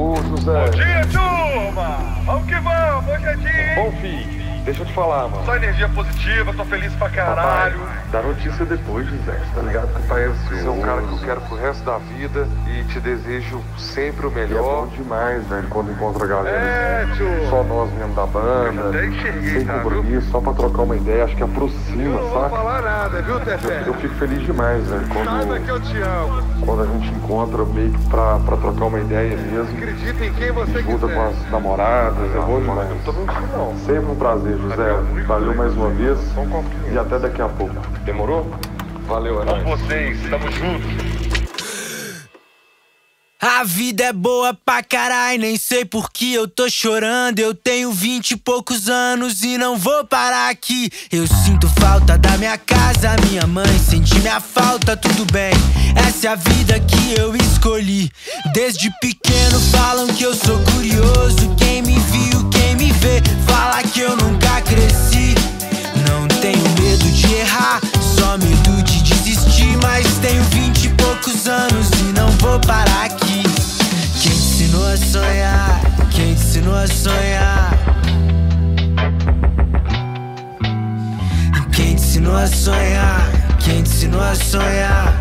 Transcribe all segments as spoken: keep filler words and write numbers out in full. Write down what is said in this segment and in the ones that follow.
Ô, José. Bom dia, turma! Vamos que vamos, hoje é dia. Bom, filho, deixa eu te falar, mano. Só energia positiva, tô feliz pra caralho. Papai, dá notícia depois, José. Tá ligado que o pai é ansioso. Você é um cara que eu quero pro resto da vida e te desejo sempre o melhor. E é bom demais, velho, quando encontra a galera. É, tio. Só nós mesmo da banda. Eu até enxerguei, sem tá, compromisso, viu? só pra trocar uma ideia. Acho que aproxima, Eu não vou saca? falar nada, viu, Tefé? Eu, eu fico feliz demais, velho, Saiba que quando, eu te amo. quando a gente encontra meio que pra, pra trocar uma ideia mesmo. Acredita em quem você Junta quiser. com as namoradas, é bom demais. Eu não tô mentindo, não. Sempre um prazer, José. Valeu mais uma vez Só um copinho. e até daqui a pouco. Demorou? Valeu, é nóis. Com vocês, tamo juntos. A vida é boa pra carai, nem sei por que eu tô chorando. Eu tenho vinte e poucos anos e não vou parar aqui. Eu sinto falta da minha casa, minha mãe sente minha falta, tudo bem. Essa é a vida que eu escolhi. Desde pequeno falam que eu sou curioso. Quem me viu, quem me vê, fala que eu nunca cresci. Não tenho medo de errar, só medo de desistir. Mas tenho vinte e poucos anos e não vou parar aqui. Quem te ensinou a sonhar? Quem te ensinou a sonhar? Quem te ensinou a sonhar? Quem te ensinou a sonhar?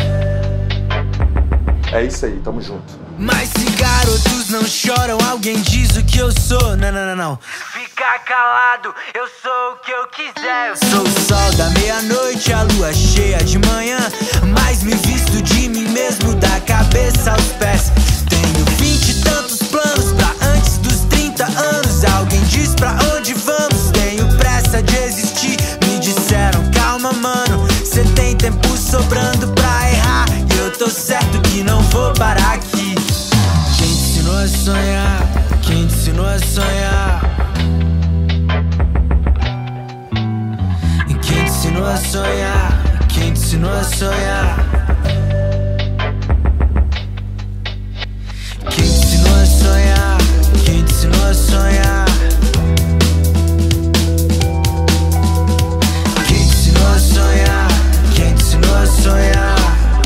É isso aí, tamo junto. Mas se garotos não choram, alguém diz o que eu sou. Não, não, não, não. Fica calado, eu sou o que eu quiser. Eu sou o sol da meia-noite, a lua cheia de manhã. Mas me visto de mim mesmo, da cabeça aos pés. Tenho vinte e tantos planos pra antes dos trinta anos. Alguém diz pra onde vamos, tenho pressa de existir. Me disseram, calma mano, cê tem tempo sobrando pra errar. E eu tô certo que não vou parar aqui. Quem te ensinou a sonhar? Quem te ensinou a sonhar? Quem te ensinou a sonhar? Quem te ensinou a sonhar? Quem te ensinou a sonhar? Quem te ensinou a sonhar? Quem te ensinou a sonhar? Quem te ensinou a sonhar?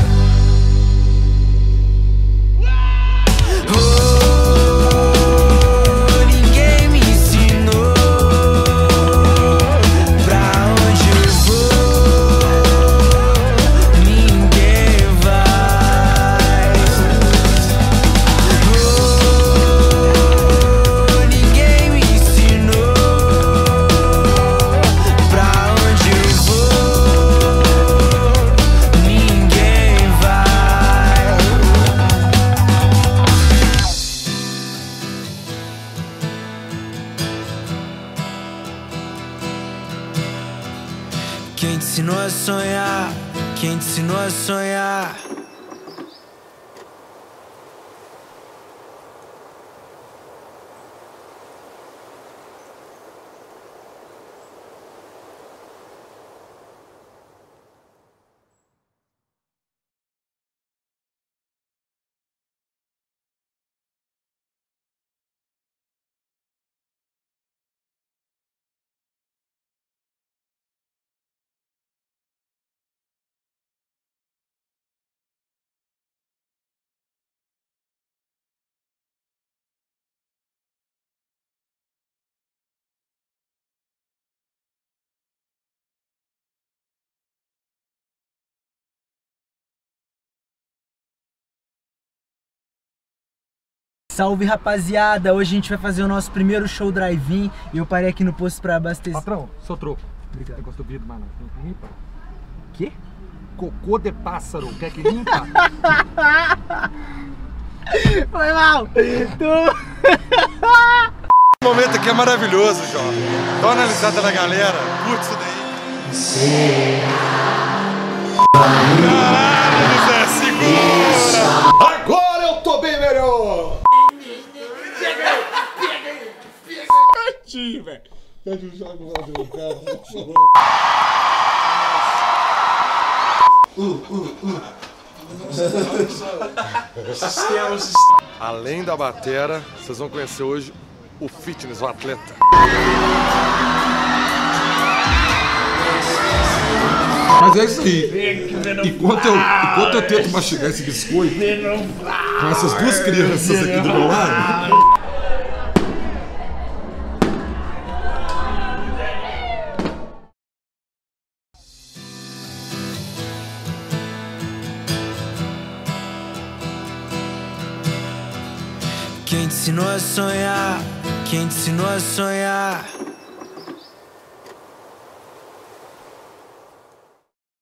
Quem te ensinou a sonhar? Quem te ensinou a sonhar? Salve rapaziada, hoje a gente vai fazer o nosso primeiro show drive-in e eu parei aqui no posto pra abastecer. Patrão, seu troco. Obrigado. Negócio do vidro, mano. Limpa. Quê? Cocô de pássaro, quer que limpa? Foi mal! Tu... O momento aqui é maravilhoso, João. Dá uma analisada na galera, curte isso daí. Caralho, José, segura! Agora eu tô bem melhor! Pega aí, pega aí, pega aí! Pertinho, velho! Pega o jogo lá do cara, Uh, uh, uh. Além da batera, vocês vão conhecer hoje o fitness, o atleta. Mas é isso aí. Enquanto eu, enquanto eu tento mastigar esse biscoito com essas duas crianças aqui do meu lado. Quem te ensinou a sonhar? Quem te ensinou a sonhar?